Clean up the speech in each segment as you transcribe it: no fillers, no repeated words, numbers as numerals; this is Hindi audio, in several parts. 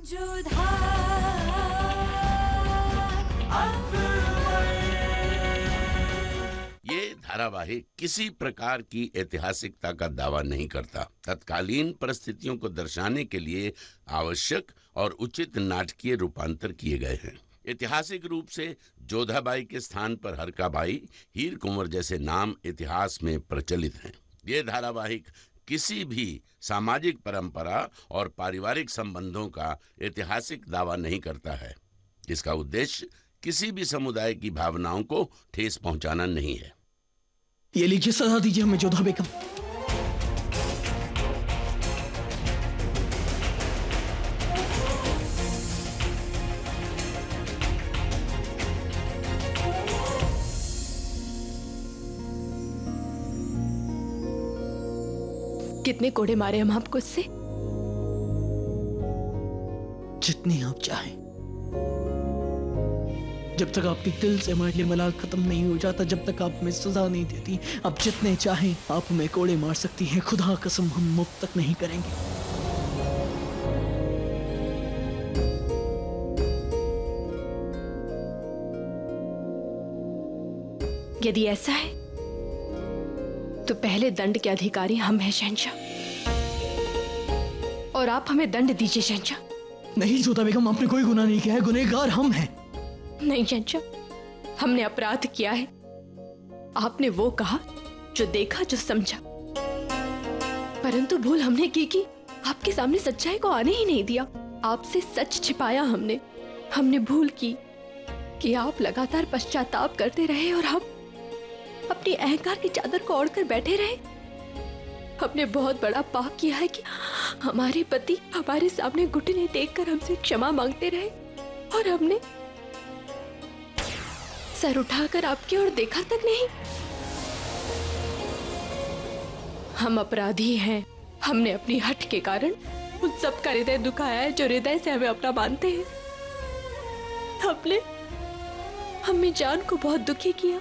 ये धारावाहिक किसी प्रकार की ऐतिहासिकता का दावा नहीं करता। तत्कालीन परिस्थितियों को दर्शाने के लिए आवश्यक और उचित नाटकीय रूपांतर किए गए हैं। ऐतिहासिक रूप से जोधाबाई के स्थान पर हरकाबाई, हीर कुंवर जैसे नाम इतिहास में प्रचलित हैं। ये धारावाहिक किसी भी सामाजिक परंपरा और पारिवारिक संबंधों का ऐतिहासिक दावा नहीं करता है। इसका उद्देश्य किसी भी समुदाय की भावनाओं को ठेस पहुंचाना नहीं है। ये लीजिए, सजा दीजिए हमें जोधा बेगम। कितने कोड़े मारे हम आपको इससे? जितनी आप चाहें। जब तक आपके दिल से हमारे लिए मलाल खत्म नहीं हो जाता, जब तक आप हमें सजा नहीं देती, आप जितने चाहें आप हमें कोड़े मार सकती हैं। खुदा कसम हम मुफ्त तक नहीं करेंगे। यदि ऐसा है तो पहले दंड के अधिकारी हम हैं शहंशाह, और आप हमें दंड दीजिए शहंशाह। नहीं जोधा बेगम, आपने कोई गुनाह नहीं किया है, गुनहगार हम हैं। नहीं शहंशाह, हमने अपराध किया है। आपने वो कहा जो देखा, जो समझा, परंतु भूल हमने की कि आपके सामने सच्चाई को आने ही नहीं दिया। आपसे सच छिपाया हमने भूल की कि आप लगातार पश्चाताप करते रहे और हम अपनी अहंकार की चादर को ओढ़कर बैठे रहे। हमने बहुत बड़ा पाप किया है कि हमारे पति हमारे सामने घुटने टेककर हमसे क्षमा मांगते रहे और हमने सर उठाकर आपकी ओर देखा तक नहीं। हम अपराधी हैं। हमने अपनी हट के कारण उन सब का हृदय दुखाया है जो हृदय से हमें अपना मानते हैं। हमने हमें जान को बहुत दुखी किया।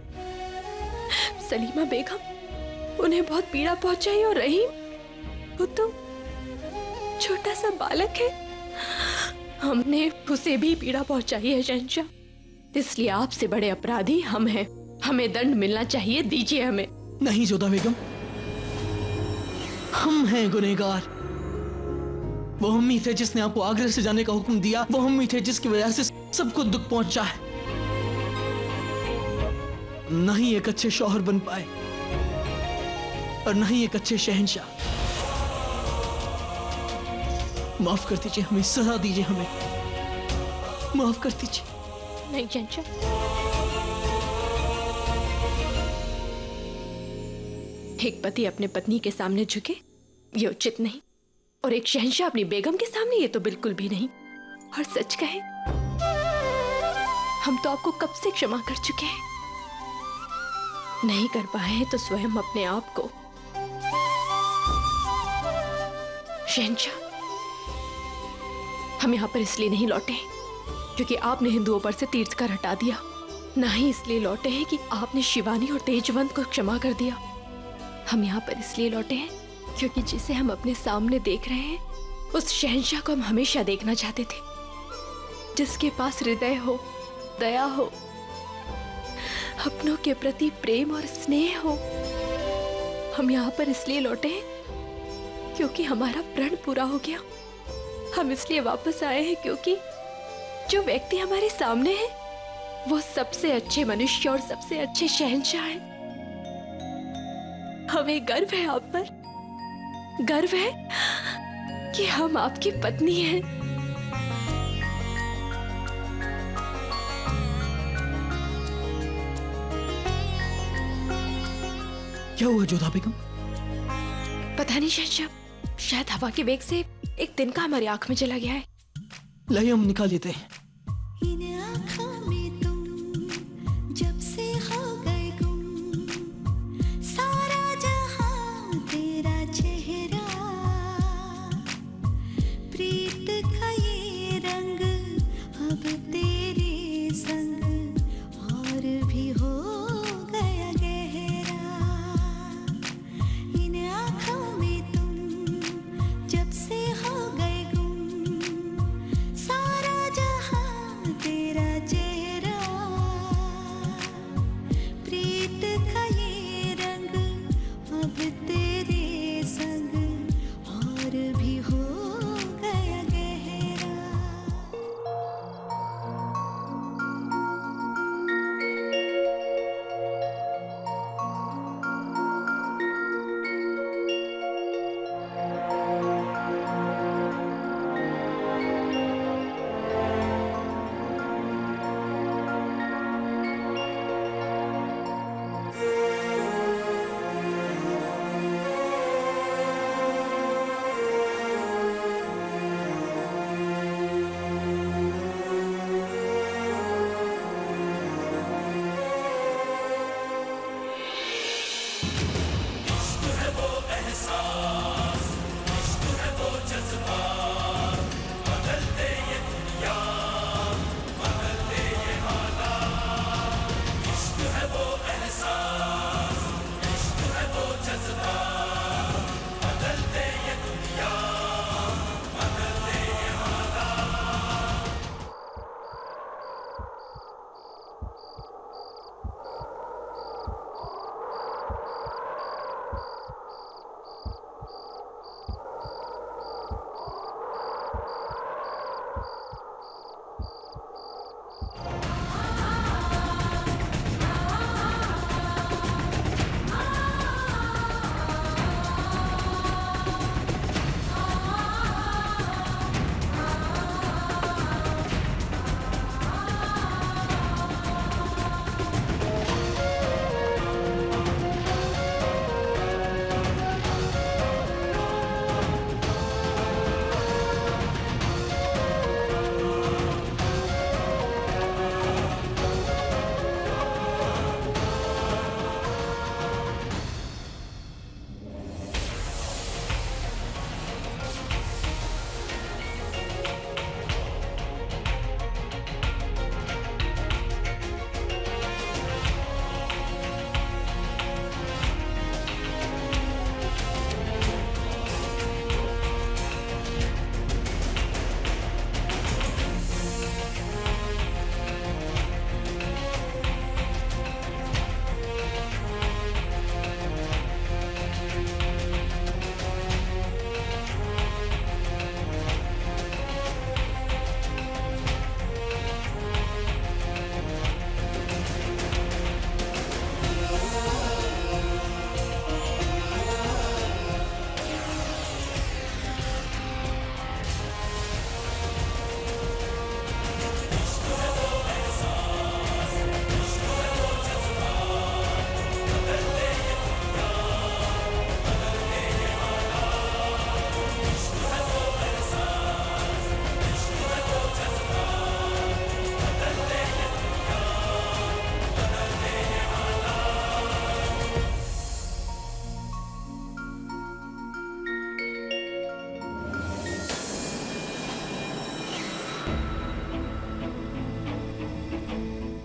सलीमा बेगम, उन्हें बहुत पीड़ा पहुंचाई, और रहीम, वो तो छोटा सा बालक है, हमने उसे भी पीड़ा पहुंचाई है शहंशाह। इसलिए आपसे बड़े अपराधी हम हैं। हमें दंड मिलना चाहिए, दीजिए हमें। नहीं जोधा बेगम, हम हैं गुनहगार। वो हम ही थे जिसने आपको आगरा से जाने का हुक्म दिया। वो हम ही थे जिसकी वजह से सबको दुख पहुंचा है। न ही एक अच्छे शौहर बन पाए और न ही एक अच्छे शहंशाह। माफ कर दीजिए हमें, सजा दीजिए हमें, माफ कर दीजिए। नहीं शहंशाह, एक पति अपने पत्नी के सामने झुके ये उचित नहीं, और एक शहंशाह अपनी बेगम के सामने ये तो बिल्कुल भी नहीं। और सच कहे, हम तो आपको कब से क्षमा कर चुके हैं। नहीं कर पाए तो स्वयं अपने आप को। शहंशाह, हम यहां पर इसलिए नहीं लौटे क्योंकि आपने हिंदुओं पर से तीर्थकर हटा दिया, ना ही इसलिए लौटे हैं कि आपने शिवानी और तेजवंत को क्षमा कर दिया। हम यहाँ पर इसलिए लौटे हैं क्योंकि जिसे हम अपने सामने देख रहे हैं उस शहंशाह को हम हमेशा देखना चाहते थे, जिसके पास हृदय हो, दया हो, अपनों के प्रति प्रेम और स्नेह हो। हम यहाँ पर इसलिए लौटे हैं क्योंकि हमारा प्रण पूरा हो गया। हम इसलिए वापस आए हैं क्योंकि जो व्यक्ति हमारे सामने है वो सबसे अच्छे मनुष्य और सबसे अच्छे शहंशाह हैं। हमें गर्व है आप पर, गर्व है कि हम आपकी पत्नी हैं। क्या हुआ जोधा बेगम? पता नहीं शहंशाह, शायद हवा के वेग से एक तिनका हमारी आंख में चला गया है। लाइए हम निकाल लेते हैं।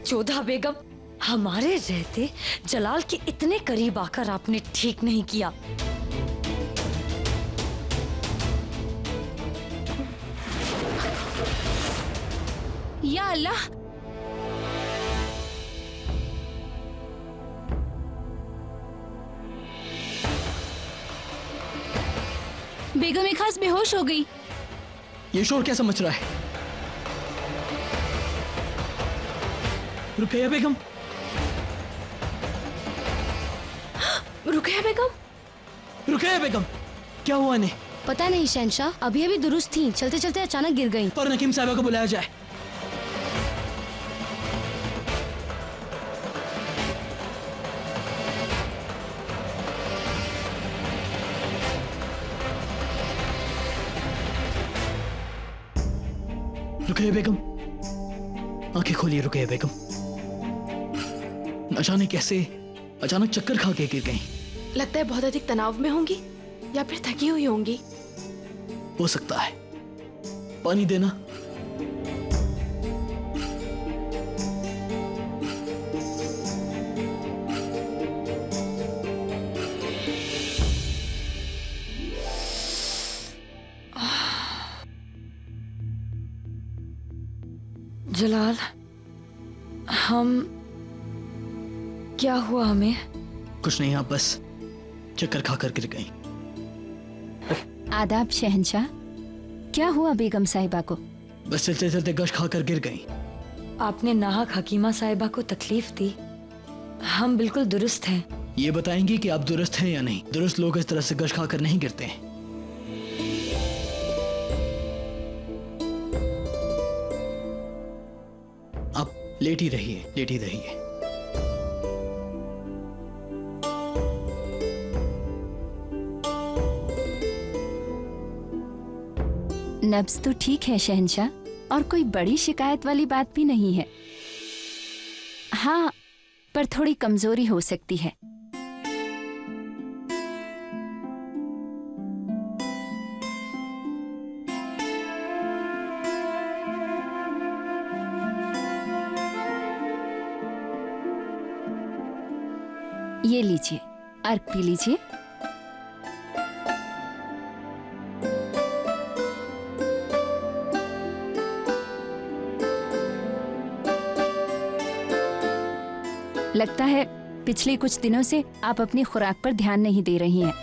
जोधा बेगम, हमारे रहते जलाल के इतने करीब आकर आपने ठीक नहीं किया। या अल्लाह, बेगम एक खास बेहोश हो गई। ये शोर क्या समझ रहा है? रुकैया बेगम, रुकैया बेगम, रुकैया बेगम, क्या हुआ इन्हें? पता नहीं शहंशाह, अभी अभी दुरुस्त थी, चलते चलते अचानक गिर गईं। और नकीम साहिबा को बुलाया जाए। रुकैया बेगम, आंखें खोलिए रुकैया बेगम। न जाने कैसे अचानक चक्कर खा के गिर गईं। लगता है बहुत अधिक तनाव में होंगी या फिर थकी हुई होंगी। हो सकता है। पानी देना। जलाल, क्या हुआ हमें? कुछ नहीं, आप बस चक्कर खाकर गिर गई। आदाब शहंशाह, क्या हुआ बेगम साहिबा को? बस चलते चलते गश खाकर गिर गई। आपने नाहक हकीमा साहिबा को तकलीफ दी। हम बिल्कुल दुरुस्त हैं। ये बताएंगी कि आप दुरुस्त हैं या नहीं? दुरुस्त लोग इस तरह से गश खाकर नहीं गिरते हैं। आप लेटी रहिए, लेटी रहिए। नब्ज तो ठीक है शहंशाह, और कोई बड़ी शिकायत वाली बात भी नहीं है। हाँ, पर थोड़ी कमजोरी हो सकती है। ये लीजिए, अर्क पी लीजिए। लगता है पिछले कुछ दिनों से आप अपनी खुराक पर ध्यान नहीं दे रही हैं।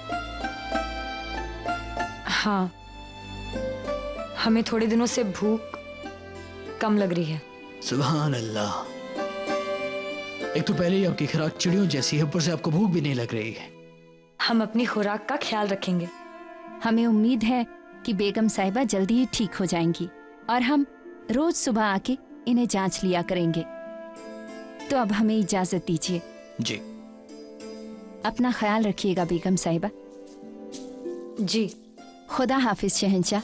हाँ, हमें थोड़े दिनों से भूख कम लग रही है। सुभान अल्लाह। एक तो पहले ही आपकी खुराक चिड़ियों जैसी है, ऊपर से आपको भूख भी नहीं लग रही है। हम अपनी खुराक का ख्याल रखेंगे। हमें उम्मीद है कि बेगम साहिबा जल्दी ही ठीक हो जाएंगी और हम रोज सुबह आके इन्हें जांच लिया करेंगे। तो अब हमें इजाजत दीजिए। जी। अपना ख्याल रखिएगा बेगम साहिबा। जी। खुदा हाफिज शहंशाह।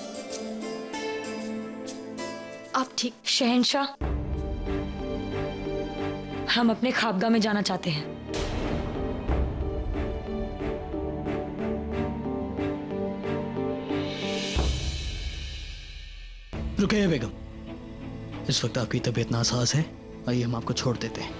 आप ठीक? शहंशाह, हम अपने ख्वाबगाह में जाना चाहते हैं। रुकैया बेगम, इस वक्त आपकी तबीयत नासाज है, आइए हम आपको छोड़ देते हैं।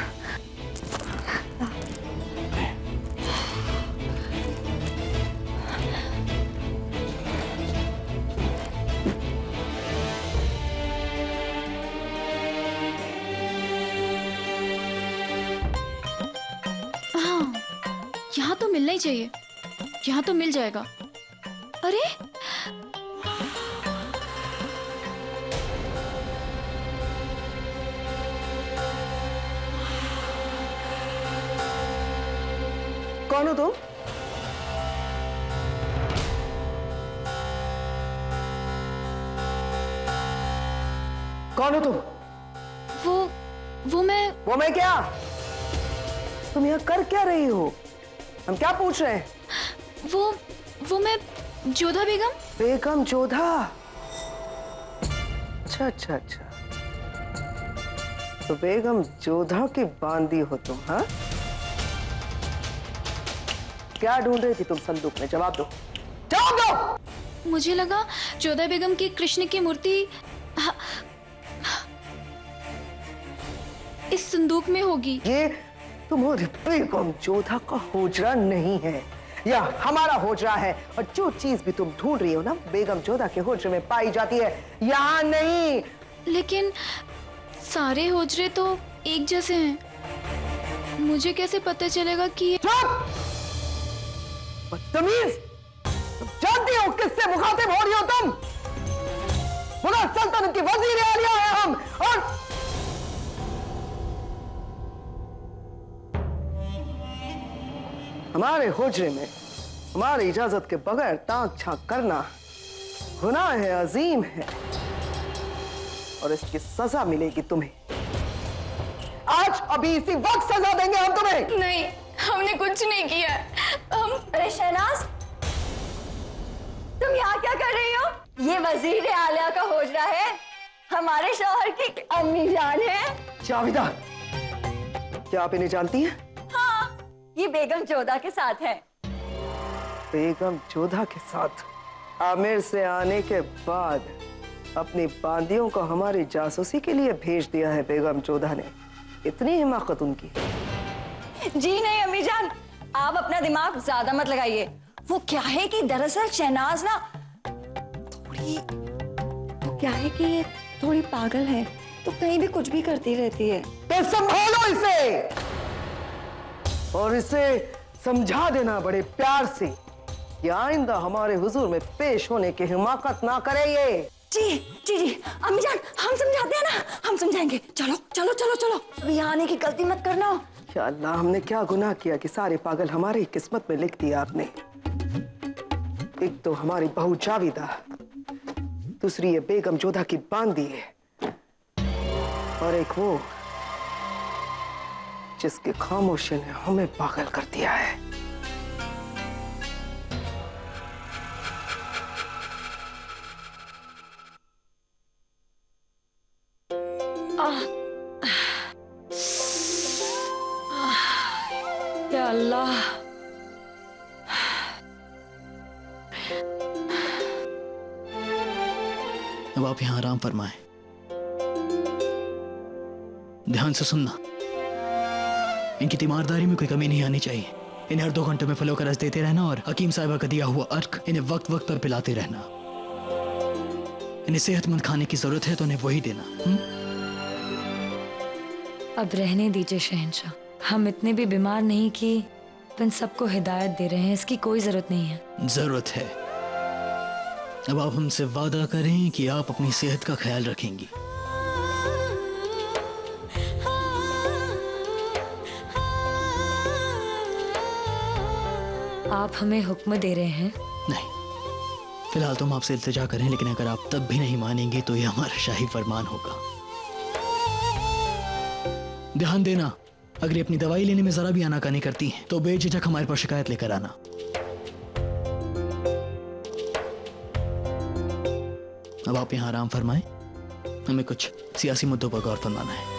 हाँ, यहाँ तो मिलना ही चाहिए। यहाँ तो मिल जाएगा। अरे कौन हो तुम? कौन हो तुम? वो मैं क्या? तुम यहाँ कर क्या रही हो? हम क्या पूछ रहे हैं? वो मैं जोधा बेगम। बेगम जोधा? अच्छा अच्छा अच्छा, तो बेगम जोधा की बांदी हो तुम? हाँ, क्या ढूंढ रही थी तुम संदूक में? जवाब दो, जवाब दो। मुझे लगा जोधा बेगम की कृष्ण की मूर्ति इस संदूक में होगी। ये तुम्हारे बेगम जोधा का होजरा नहीं है, यह हमारा होजरा है। और जो चीज भी तुम ढूंढ रही हो ना, बेगम जोधा के होजरे में पाई जाती है, यहाँ नहीं। लेकिन सारे होजरे तो एक जैसे हैं, मुझे कैसे पता चलेगा कि ये... चुप! बदतमीज! तुम जानती हो किससे मुखातिब हो रही हो तुम? मुगल सल्तनत की वजीर आलिया है हम, और हमारे होजरे में हमारी इजाजत के बगैर ताक झांक करना गुनाह है, अजीम है, और इसकी सजा मिलेगी तुम्हें। आज अभी इसी वक्त सजा देंगे हम तुम्हें। नहीं, हमने कुछ नहीं किया। हम... अरे शहनाज, तुम यहाँ क्या कर रही हो? ये वजीर आलिया का होजरा है, हमारे शौहर की अम्मी जान है। जाविदा, क्या आप इन्हें जानती हैं? हाँ, ये बेगम जोधा के साथ है। बेगम जोधा के साथ? आमिर से आने के बाद अपनी बांदियों को हमारी जासूसी के लिए भेज दिया है बेगम जोधा ने। इतनी हिमाकत उनकी? जी नहीं अम्मी जान, आप अपना दिमाग ज्यादा मत लगाइए। वो क्या है कि दरअसल शहनाज ना थोड़ी पागल है, तो कहीं भी कुछ भी करती रहती है। तो संभालो इसे, और इसे समझा देना बड़े प्यार से कि आइंदा हमारे हुजूर में पेश होने की हिमाकत ना करे ये। जी जी जी अम्मी जान, हम समझाते हैं ना, हम समझाएंगे। चलो चलो चलो चलो, अभी यहाँ आने की गलती मत करना। या अल्लाह, हमने क्या गुनाह किया कि सारे पागल हमारी किस्मत में लिख दिया आपने। एक तो हमारी बहू जाविदा, दूसरी ये बेगम जोधा की बांदी है, और एक वो जिसकी खामोशी ने हमें पागल कर दिया है। या अल्लाह, अब आप यहाँ आराम फरमाएं। ध्यान से सुनना, इनकी तीमारदारी में कोई कमी नहीं आनी चाहिए। इन्हें हर 2 घंटे में फलों का रस देते रहना, और हकीम साहिबा का दिया हुआ अर्क इन्हें वक्त वक्त पर पिलाते रहना। इन्हें सेहतमंद खाने की जरूरत है तो इन्हें वही देना। अब रहने दीजिए शहंशाह, हम इतने भी बीमार नहीं कि इन सबको हिदायत दे रहे हैं, इसकी कोई जरूरत नहीं है। जरूरत है। अब आप हमसे वादा करें कि आप अपनी सेहत का ख्याल रखेंगी। आप हमें हुक्म दे रहे हैं? नहीं, फिलहाल तो हम आपसे इल्तिजा करें, लेकिन अगर आप तब भी नहीं मानेंगे तो ये हमारा शाही फरमान होगा। ध्यान देना, अगर ये अपनी दवाई लेने में जरा भी आनाकानी करती हैं तो बेझिझक हमारे पास शिकायत लेकर आना। अब आप यहाँ आराम फरमाएं, हमें कुछ सियासी मुद्दों पर गौर फरमाना है।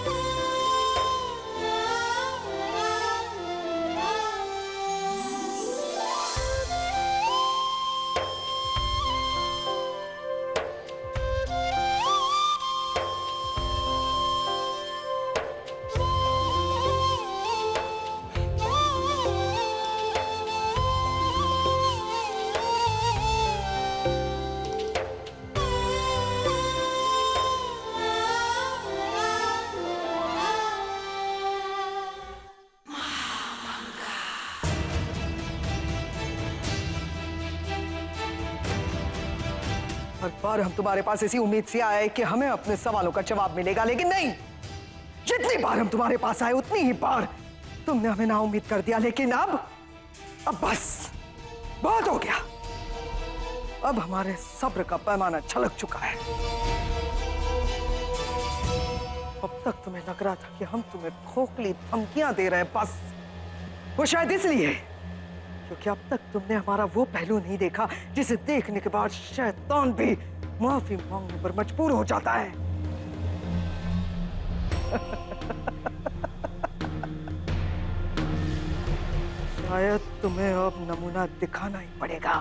हर बार हम तुम्हारे पास इसी उम्मीद से आए कि हमें अपने सवालों का जवाब मिलेगा, लेकिन नहीं। जितनी बार हम तुम्हारे पास आए उतनी ही बार तुमने हमें नाउम्मीद कर दिया। लेकिन अब बस बहुत हो गया। अब हमारे सब्र का पैमाना छलक चुका है। अब तक तुम्हें लग रहा था कि हम तुम्हें खोखली धमकियां दे रहे हैं, बस वो शायद इसलिए क्योंकि अब तक तुमने हमारा वो पहलू नहीं देखा जिसे देखने के बाद शैतान भी माफी मांगने पर मजबूर हो जाता है। शायद तुम्हें अब नमूना दिखाना ही पड़ेगा।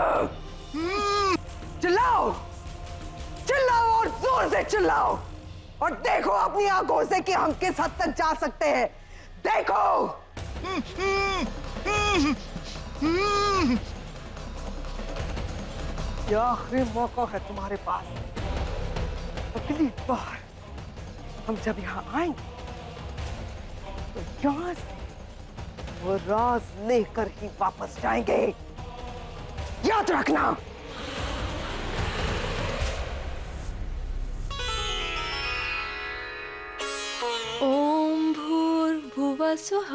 चिल्लाओ, चिल्लाओ और जोर से चिल्लाओ। और देखो अपनी आंखों से कि हम किस हद तक जा सकते हैं। देखो। ये आखिरी मौका है तुम्हारे पास। अगली बार हम जब यहाँ आएंगे तो यहाँ से वो राज लेकर ही वापस जाएंगे, याद रखना। ओम भूर्भुवः स्वः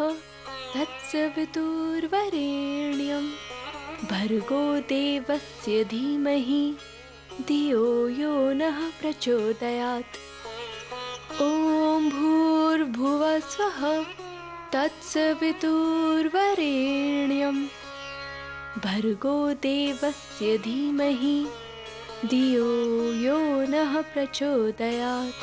तत्सवितुर्वरेण्यं भर्गो देवस्य धीमहि धियो यो नः प्रचोदयात्। ओम भूर्भुवः स्वः तत्सवितुर्वरेण्यं भर्गो देवस्य धीमहि धियो यो नः प्रचोदयात्।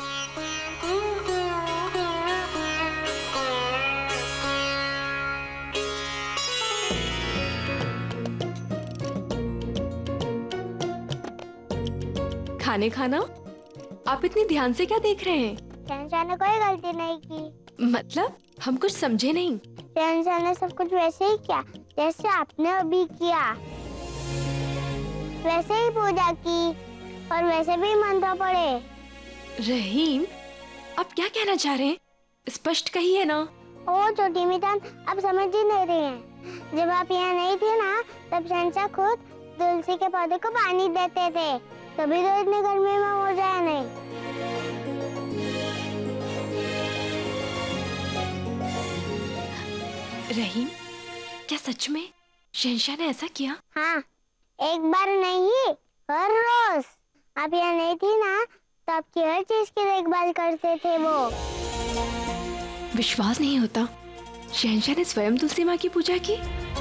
खाने खाना, आप इतनी ध्यान से क्या देख रहे हैं? शहंशाह ने कोई गलती नहीं की। मतलब हम कुछ समझे नहीं। शहंशाह ने सब कुछ वैसे ही किया जैसे आपने अभी किया। वैसे ही पूजा की और वैसे भी मंत्र पढ़े। रहीम, आप क्या कहना चाह रहे हैं? स्पष्ट कहिए ना। ओ छोटी मितान, आप समझ ही नहीं रही हैं। जब आप यहाँ नहीं थे ना, तब शहंशाह खुद तुलसी के पौधे को पानी देते थे, तभी तो इतनी गर्मी में हो जाए नहीं। रहीम, क्या सच में शहंशाह ने ऐसा किया? हाँ, एक बार नहीं, हर रोज। आप यहाँ नहीं थी ना, तो आपकी हर चीज की देखभाल करते थे वो। विश्वास नहीं होता, शहंशाह ने स्वयं तुलसी माँ की पूजा की।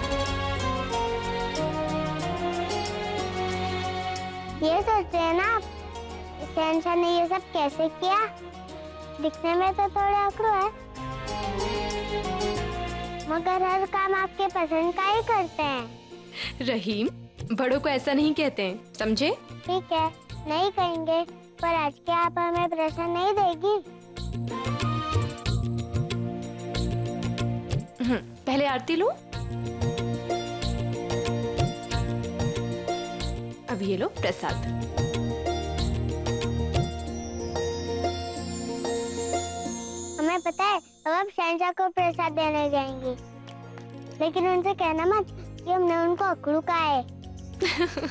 ये सोचते हैं ना आप, शहंशाह ने ये सब कैसे किया? दिखने में तो थोड़ा अकड़ू है, मगर हर काम आपके पसंद का ही करते हैं। रहीम, बड़ों को ऐसा नहीं कहते हैं, समझे? ठीक है, नहीं कहेंगे, पर आज के आप हमें प्रश्न नहीं देगी। पहले आरती लो। अब ये लो प्रसाद। हमें पता है, अब आप शहंशाह को प्रसाद देने जाएंगी, लेकिन उनसे कहना मत कि हमने उनको अकड़ू कहा है।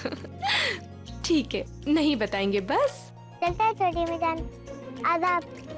ठीक है, नहीं बताएंगे बस। चलता है छोटी मिजान, आदाब।